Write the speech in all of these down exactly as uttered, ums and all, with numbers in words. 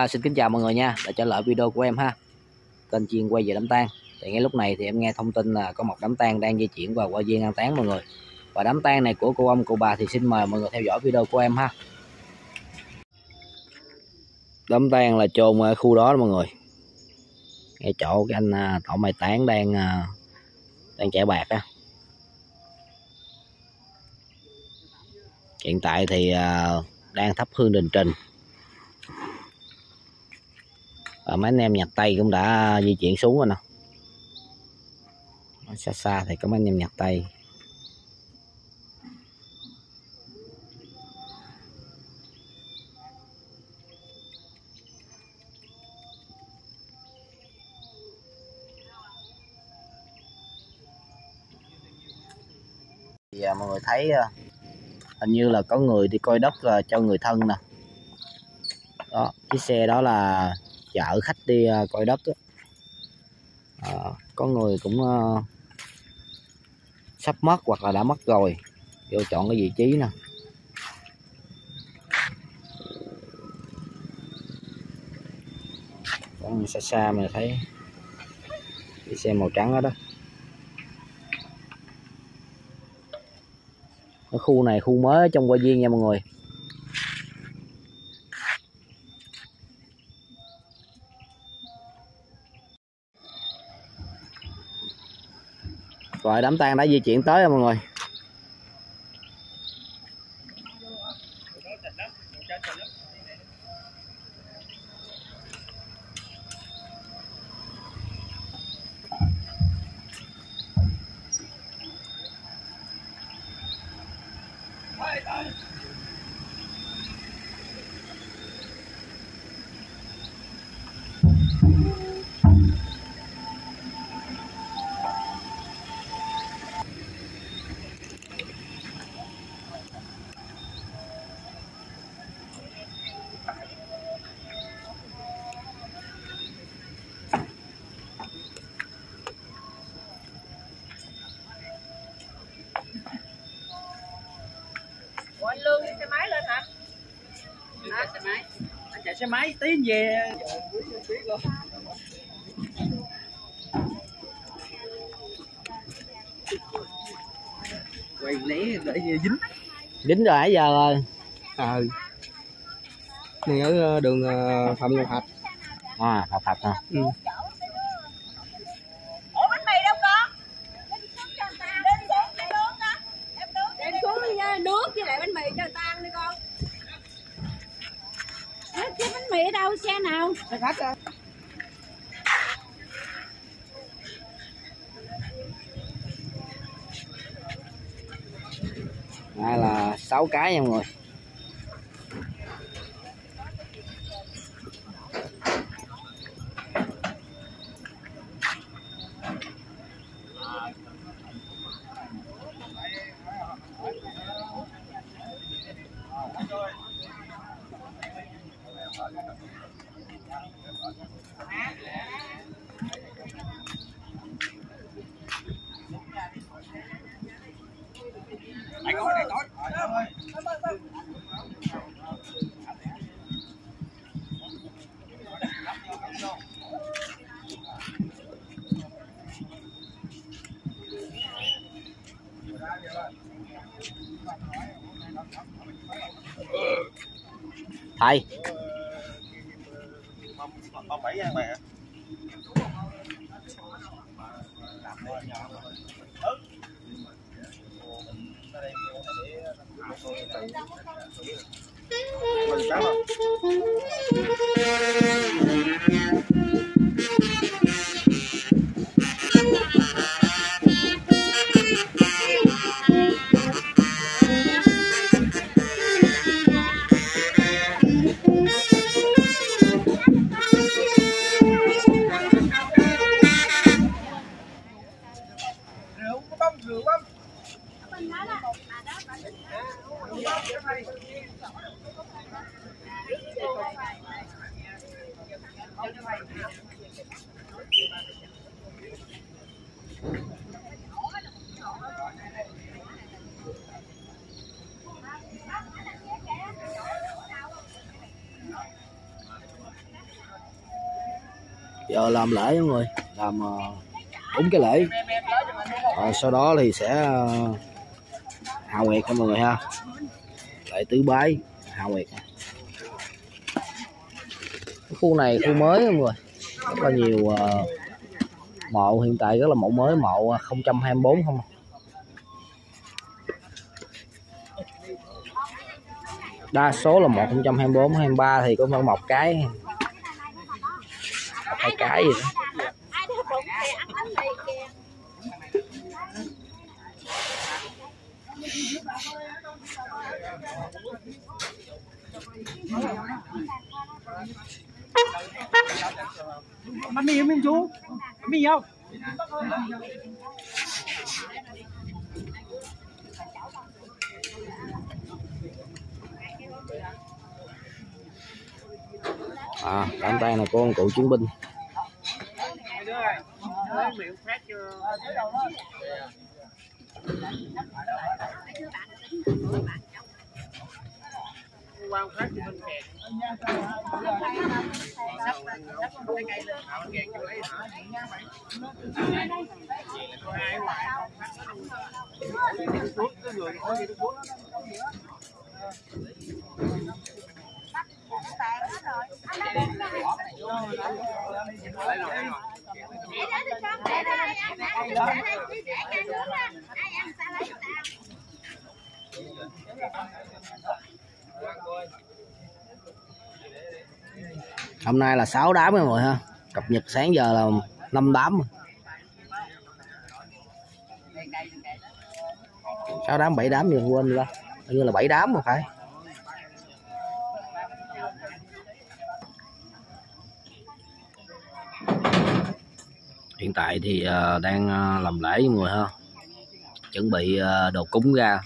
À, xin kính chào mọi người nha, đã trở lại video của em ha, kênh chuyên quay về đám tang. Thì ngay lúc này thì em nghe thông tin là có một đám tang đang di chuyển vào qua viên an táng mọi người. Và đám tang này của cô ông cụ bà thì xin mời mọi người theo dõi video của em ha. Đám tang là chôn ở khu đó, đó mọi người, ngay chỗ cái anh tổ mai táng đang đang chải bạc á. Hiện tại thì đang thắp hương đình trình. Và mấy anh em nhặt tay cũng đã di chuyển xuống rồi nè. Xa xa thì có mấy anh em nhặt tay. Thì à, mọi người thấy à, hình như là có người đi coi đất à, cho người thân nè. Đó, chiếc xe đó là chở khách đi à, coi đất đó. À, có người cũng à, sắp mất hoặc là đã mất rồi, vô chọn cái vị trí nè. Còn xa xa mà thấy chiếc xe màu trắng đó đó. Ở khu này khu mới trong Hoa Viên nha mọi người. Rồi đám tang đã di chuyển tới rồi mọi người. Anh Lương đi xe máy lên hả? Hả? Xe máy. Anh chạy xe máy tí về. Quay lấy để dính. Dính rồi nãy giờ rồi. Ờ. Này ở đường Phạm Ngọc Thạch. À, Ngọc Thạch hả? Ừ. Ủa bánh mì đâu con? Đem xuống đi nha, nước với lại bánh mì cho người ta ăn đi con. Cái bánh mì ở đâu, xe nào? Xe khách à. Đây là sáu cái nha mọi người. Thầy không bảy ăn mày hả? Giờ làm lễ mọi người, làm đúng cái lễ. À, sau đó thì sẽ hạ nguyệt nha mọi người ha, lễ tứ bái hạ nguyệt. Cái khu này khu mới mọi người, rất là nhiều uh, mộ, hiện tại rất là mộ mới, mộ không hai bốn không. Đa số là một không hai bốn, hai ba thì có một cái, hai cái gì đó. Bánh mì không chú? Bánh mì không? À, đám tang là con cựu chiến binh. Quan phát thì mình kẹt. Sắp sắp cái cây lên thảo kẹt cho lấy hả? Có ai ngoài không? Thuốc cái người có gì thuốc. Hôm nay là sáu đám rồi ha, cập nhật sáng giờ là năm đám, sáu đám bảy đám gì quên rồi, như là bảy đám mà phải. Hiện tại thì uh, đang uh, làm lễ với mọi người ha, chuẩn bị uh, đồ cúng ra.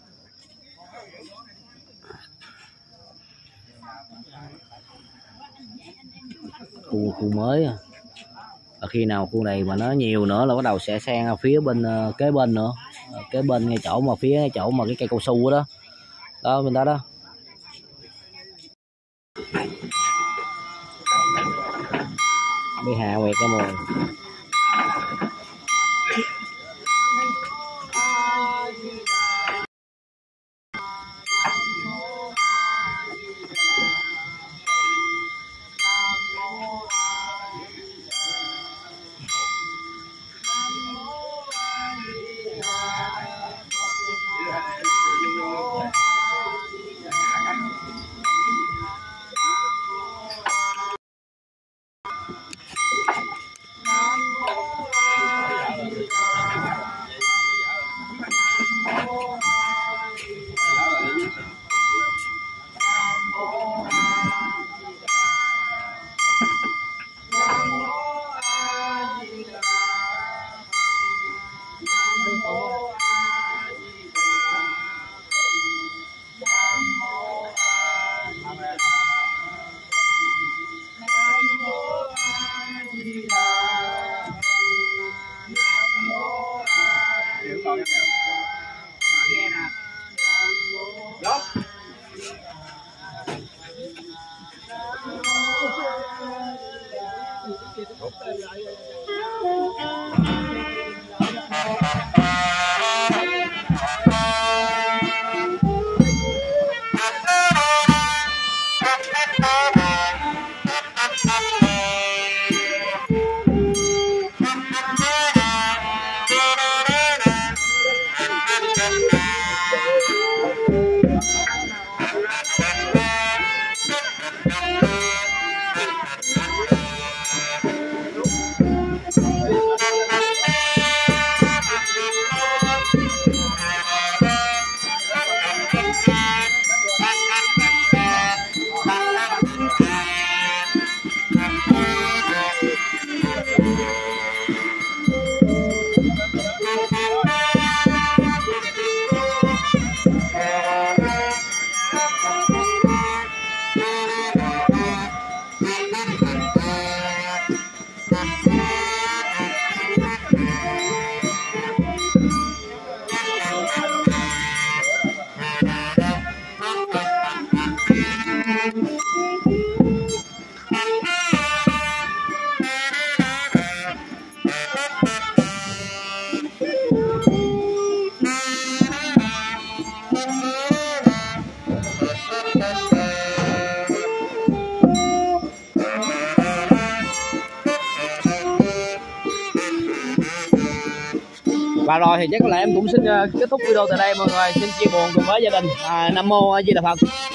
Khu khu mới à. Khi nào khu này mà nó nhiều nữa là bắt đầu sẽ sang phía bên uh, kế bên nữa, uh, kế bên ngay chỗ mà phía chỗ mà cái cây cao su đó đó bên đó đó. Đi hạ nguyệt cả mọi người. Và rồi thì chắc có lẽ em cũng xin uh, kết thúc video tại đây mọi người. Xin chia buồn cùng với gia đình. À, Nam Mô A Di Đà Phật.